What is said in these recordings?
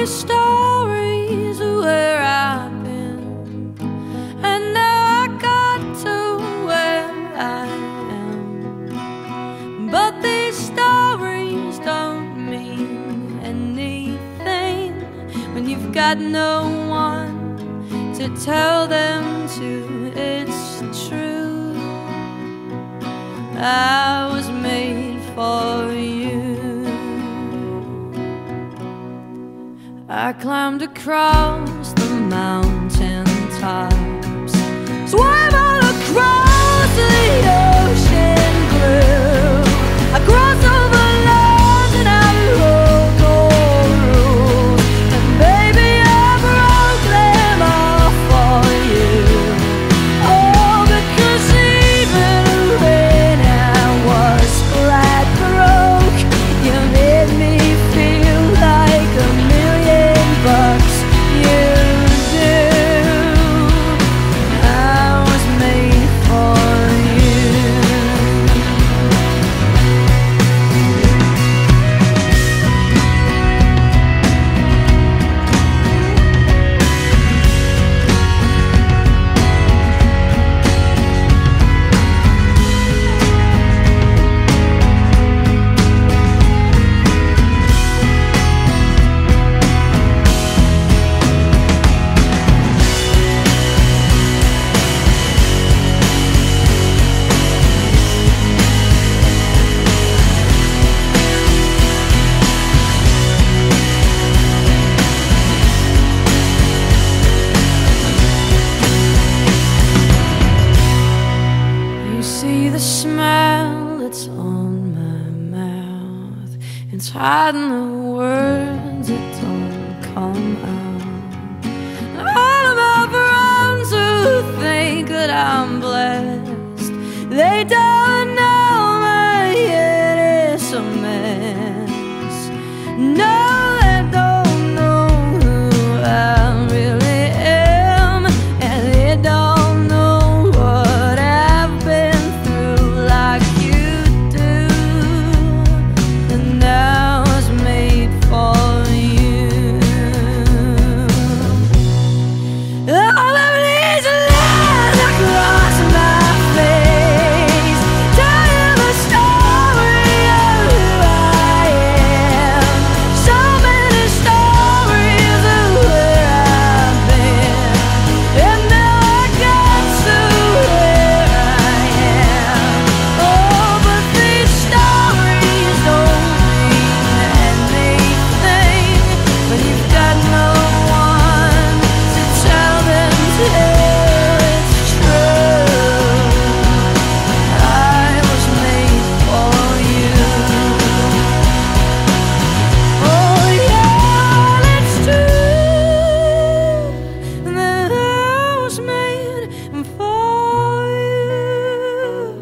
these stories of where I've been, and now I got to where I am. But these stories don't mean anything when you've got no one to tell them to. It's true, I was made for you. I climbed across the mountain tops, swam all across the ocean blue. I crossed over lands and I broke all rules, and baby I broke them all for you. Oh, because even when I was flat broke, you made me feel like a million bucks. You do. I was made for you. You see the smile that's on my mouth, it's hiding the words that don't come out. All of my friends who think that I'm blessed, they don't know my head is a mess. No, they don't know who I really am, and they don't know what I've been through like you do. And I was made for you. All of these lines across my face tell you the story of who I am. So many stories of where I've been, and now I got to where I am. Oh, but these stories don't mean anything when you've got no one to tell them to. It's true, I was made for you. Oh yeah, it's true that I was made for you.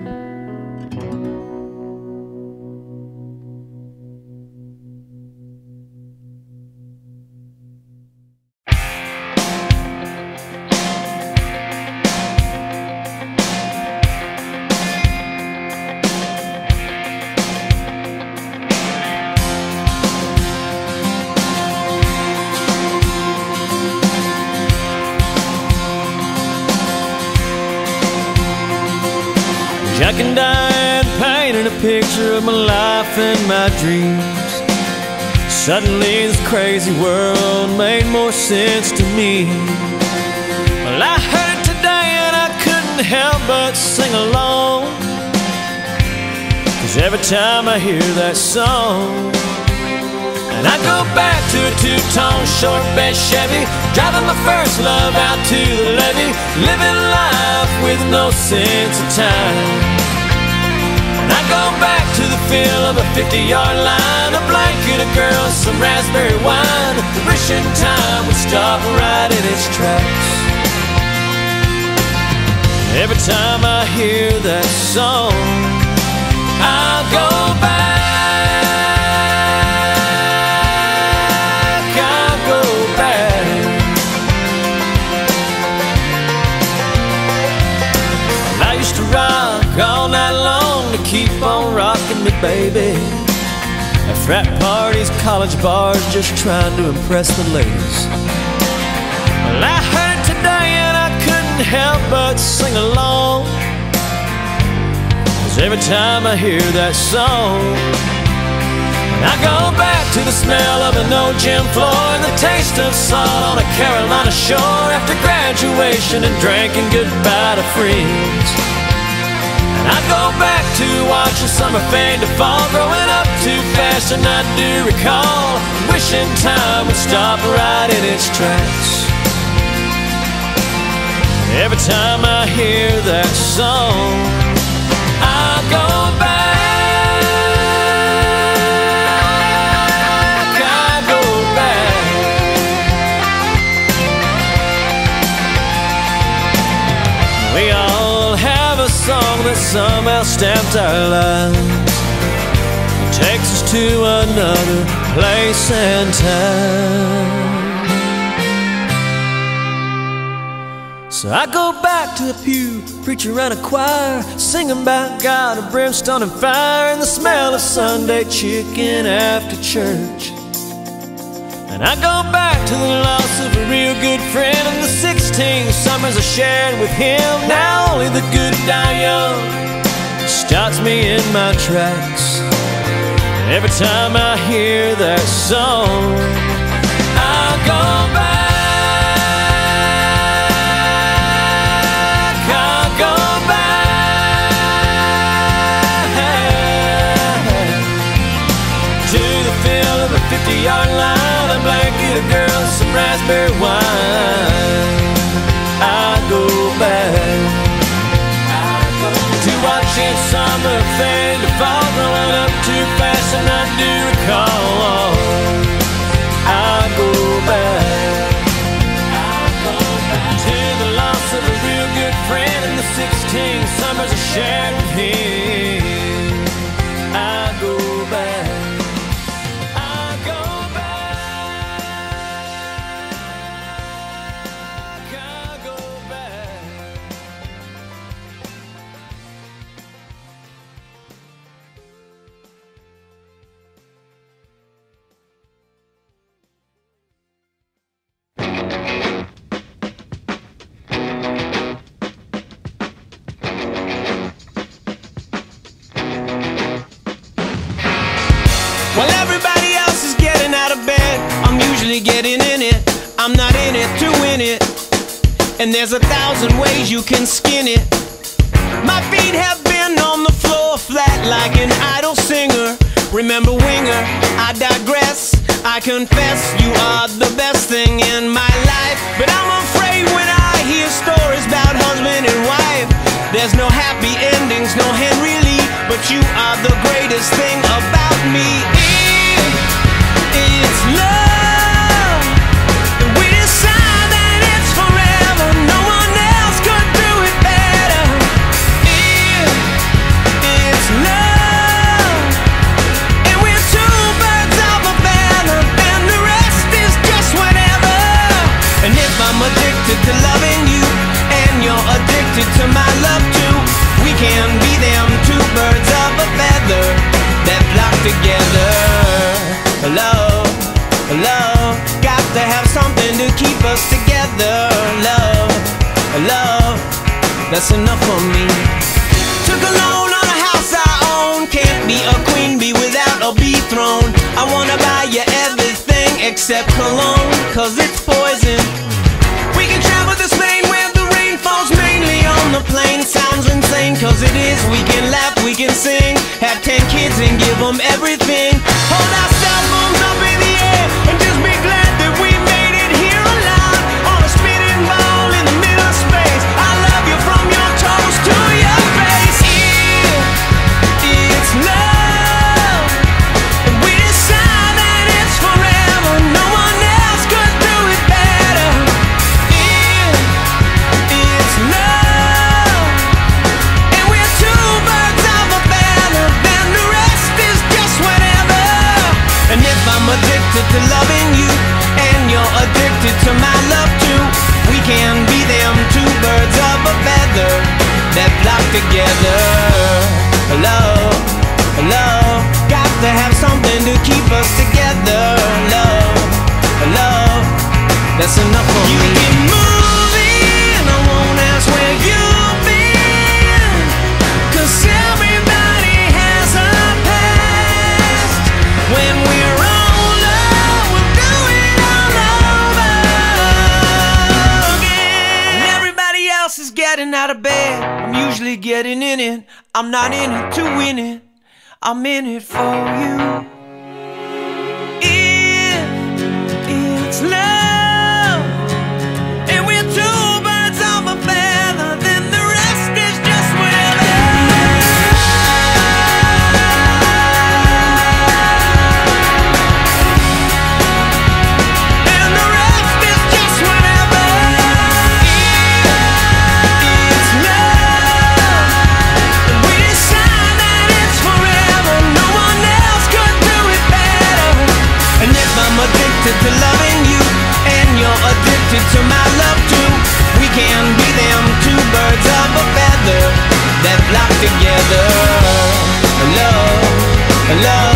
Jack and Diane painted a picture of my life and my dreams. Suddenly this crazy world made more sense to me. Well, I heard it today and I couldn't help but sing along, 'cause every time I hear that song, and I go back to a two-tone short bed Chevy, driving my first love out to the levee, living life with no sense of time. And I go back to the feel of a 50-yard line, a blanket of girls, some raspberry wine, wishing time would stop right in its tracks. Every time I hear that song, I'll go back. Rock all night long to keep on rocking me, baby. At frat parties, college bars, just trying to impress the ladies. Well, I heard it today and I couldn't help but sing along, 'cause every time I hear that song, I go back to the smell of an old gym floor and the taste of salt on a Carolina shore after graduation and drinking goodbye to friends. And I go back to watching summer fade to fall, growing up too fast, and I do recall wishing time would stop right in its tracks. And every time I hear that song, I go back. We all have a song that somehow stamped our lives and takes us to another place and time. So I go back to the pew, preacher and a choir, singing about God and brimstone and fire and the smell of Sunday chicken after church. And I go back to the loss of a real good friend and the 16 summers I shared with him. Now only the good die young stops me in my tracks. And every time I hear that song, I go back, I go back to the feel of a 50-yard line, a blanket of girls, some raspberry wine. I go back to watching summer fade to fall, growing up too fast, and I do recall. I go back to the loss of a real good friend and the 16 summers I shared with him. I go back. While everybody else is getting out of bed, I'm usually getting in it. I'm not in it to win it, and there's 1,000 ways you can skin it. My feet have been on the floor flat like an idle singer. Remember Winger, I digress, I confess you are the best thing in my life. But I'm afraid when I hear stories about husband and wife, there's no happy endings, no Henry Lee, but you are the greatest thing about me. It's love, and we decide that it's forever. No one else could do it better. It's love, and we're two birds of a feather, and the rest is just whatever. And if I'm addicted to loving you, and you're addicted to my love too, we can be them two birds of a feather that flock together. Love, love, got to have something to keep us together. Love, love, that's enough for me. Took a loan on a house I own, can't be a queen bee without a bee throne. I wanna buy you everything except cologne, 'cause it's poison. We can travel to Spain where the rain falls mainly on the plain. Sounds insane, 'cause it is. We can laugh, we can sing, have 10 kids and give them everything. Hold our cell phones up in the air and just be glad that we made it here alive, on a spinning ball in the middle of space. I love you from your toes to your face. It's love, and we decide that it's forever. No one else could do it better. It's love, and we're two birds of a feather, and the rest is just whatever. And if I'm addicted to loving you, and you're addicted to my love too, we can be them two birds of a feather that flock together. Love, love, got to have something to that's enough for me. You keep moving, I won't ask where you've been, 'cause everybody has a past. When we're older, we'll do it all over again. And everybody else is getting out of bed, I'm usually getting in it. I'm not in it to win it, I'm in it for you. It's love, and we're two birds of a feather, then the rest is just whatever. And the rest is just whatever. It's love, we decide that it's forever. No one else could do it better. And if I'm addicted to loving you, and you're addicted to my love too, we can be them two birds of a feather that flock together. Love, love.